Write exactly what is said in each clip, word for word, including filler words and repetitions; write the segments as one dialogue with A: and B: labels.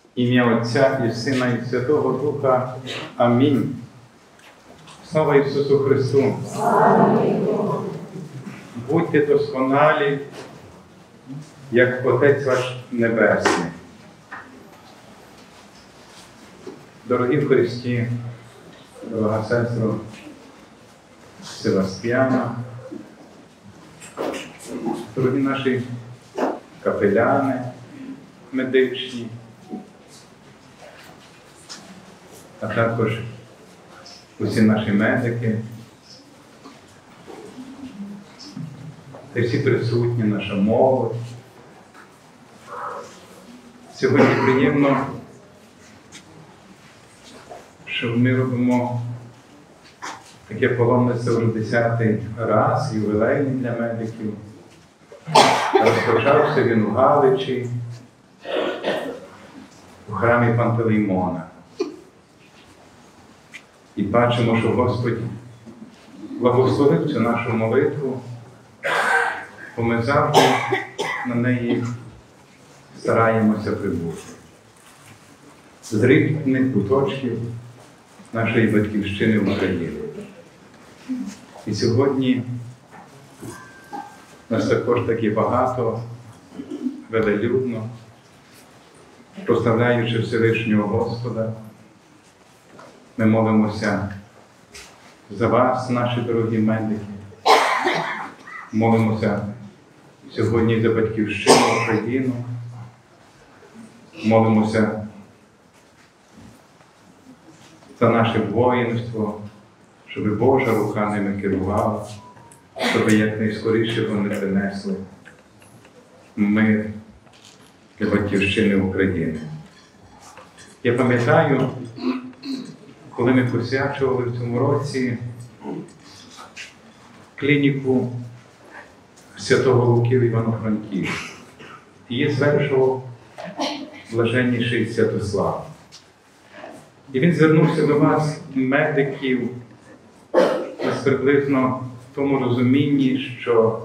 A: Ім'я Отця і Сина, і Святого Духа. Амінь. Слава Ісусу Христу! Будьте досконалі, як Отець ваш Небесний. Дорогі в Христі, дорога сестро Севастьяна, дорогі наші капеляни медичні, а також усі наші медики, та всі присутні, наша молодь. Сьогодні приємно, що ми робимо таке паломництво вже десятий раз, ювілейний для медиків. Розпочався він у Галичі, у храмі Пантелеймона. І бачимо, що Господь благословив цю нашу молитву, бо ми завжди на неї стараємося прибути. З різних куточків нашої батьківщини України. І сьогодні нас також таки багато, велелюдно, прославляючи Всевишнього Господа, ми молимося за вас, наші дорогі медики. Молимося сьогодні за батьківщину, Україну. Молимося за наше воїнство, щоб Божа рука ними керувала, щоб якнайскоріше вони принесли мир для батьківщини України. Я пам'ятаю, коли ми посвячували в цьому році клініку Святого Луки в Івано-Франківську. Її звершував блаженніший Святослав. І він звернувся до вас, медиків, десь приблизно в тому розумінні, що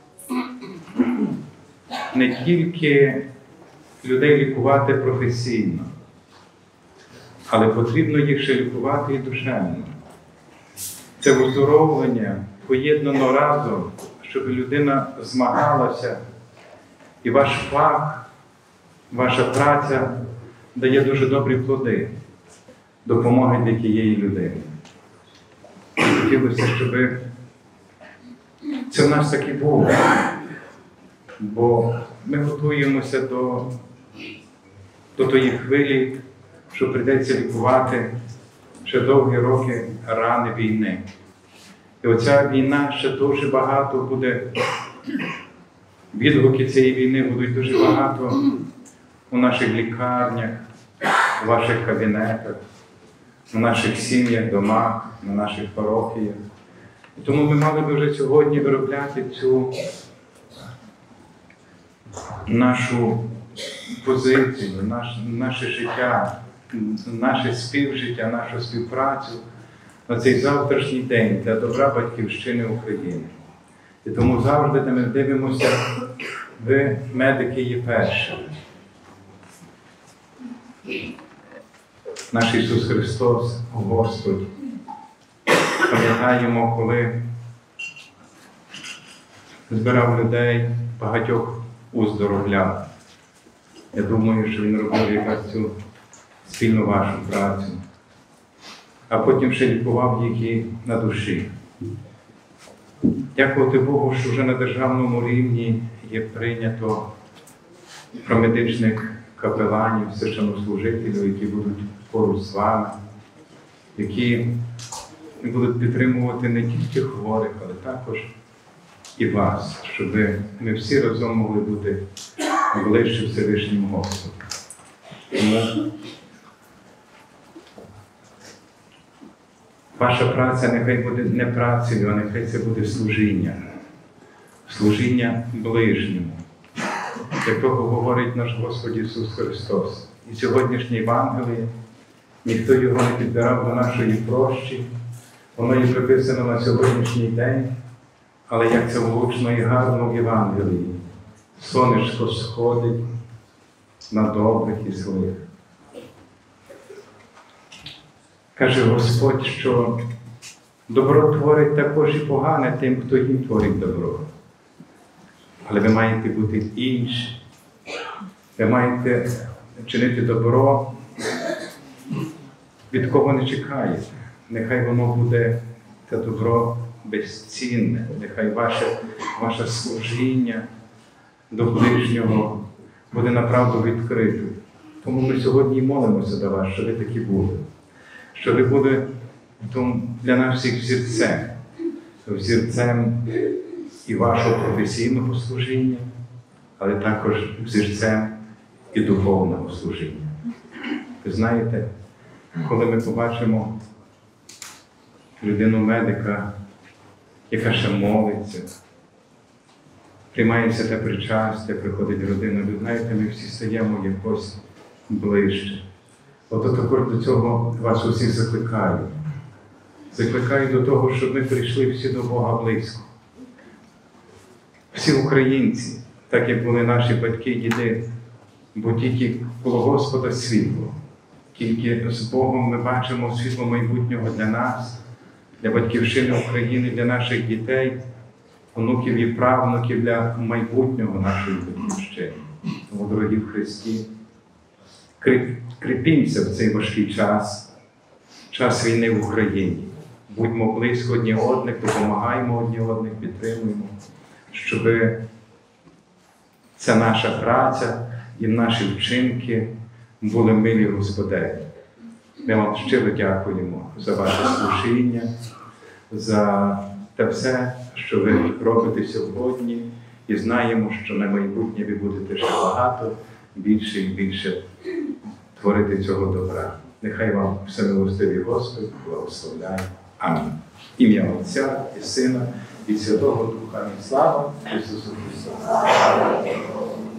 A: не тільки людей лікувати професійно, але потрібно їх ще лікувати і душевно. Це оздоровлення поєднано разом, щоб людина змагалася, і ваш фах, ваша праця дає дуже добрі плоди, допомоги для тієї людини. Хотілося, щоб це в нас так і було, бо ми готуємося до, до тої хвилі, що прийдеться лікувати ще довгі роки рани війни. І оця війна ще дуже багато буде, відгуки цієї війни будуть дуже багато у наших лікарнях, у ваших кабінетах, у наших сім'ях, домах, на наших парохіях. І тому ми мали би вже сьогодні виробляти цю нашу позицію, наш, наше життя, наше співжиття, нашу співпрацю на цей завтрашній день для добра батьківщини України. І тому завжди, де ми дивимося, ви, медики, є першими. Наш Ісус Христос, Господь, пам'ятаємо, коли збирав людей, багатьох уздоровляв. Я думаю, що Він робив якась цю спільну вашу працю, а потім ще лікував їх і на душі. Дякувати Богу, що вже на державному рівні є прийнято про медичних капеланів, священнослужителів, які будуть поруч з вами, які будуть підтримувати не тільки хворих, але також і вас, щоб ми всі разом могли бути ближче Всевишнім Господом. Тому ваша праця нехай буде не працею, а нехай це буде служіння. Служіння ближньому, якого говорить наш Господь Ісус Христос. І сьогоднішнє Євангеліє, ніхто його не підбирав до нашої прощі, воно є приписано на сьогоднішній день, але як це влучно і гарно в Євангелії. Сонечко сходить на добрих і злих, Каже Господь, що добро творить також і погане тим, хто їм творить добро. Але ви маєте бути інші. Ви маєте чинити добро, від кого не чекаєте. Нехай воно буде, це добро, безцінне. Нехай ваше, ваше служіння до ближнього буде направду відкритим. Тому ми сьогодні і молимося до вас, щоб ви такі були. Щоб ви були для нас всіх взірцем. Взірцем і вашого професійного служіння, але також взірцем і духовного служіння. Ви знаєте, коли ми побачимо людину-медика, яка ще молиться, приймається те причастя, приходить родина, ви знаєте, ми всі стаємо якось ближче. От також до цього вас усіх закликаю. Закликаю до того, щоб ми прийшли всі до Бога близько. Всі українці, так як були наші батьки і діди, бо тільки коло Господа світло. Тільки з Богом ми бачимо світло майбутнього для нас, для батьківщини України, для наших дітей, онуків і правнуків, для майбутнього нашої батьківщини. Тому, дорогі в Христі, кріпімося в цей важкий час, час війни в Україні. Будьмо близько одні одних, допомагаємо одні одних, підтримуємо, щоб ця наша праця і наші вчинки були милі Господеві. Ми вам щиро дякуємо за ваше служіння, за те все, що ви робите сьогодні, і знаємо, що на майбутнє ви будете ще багато, більше і більше творити цього добра. Нехай вам всемилостивий Господь благословляє. Амінь. Ім'я Отця і Сина і Святого Духа. Слава Ісусу Христу!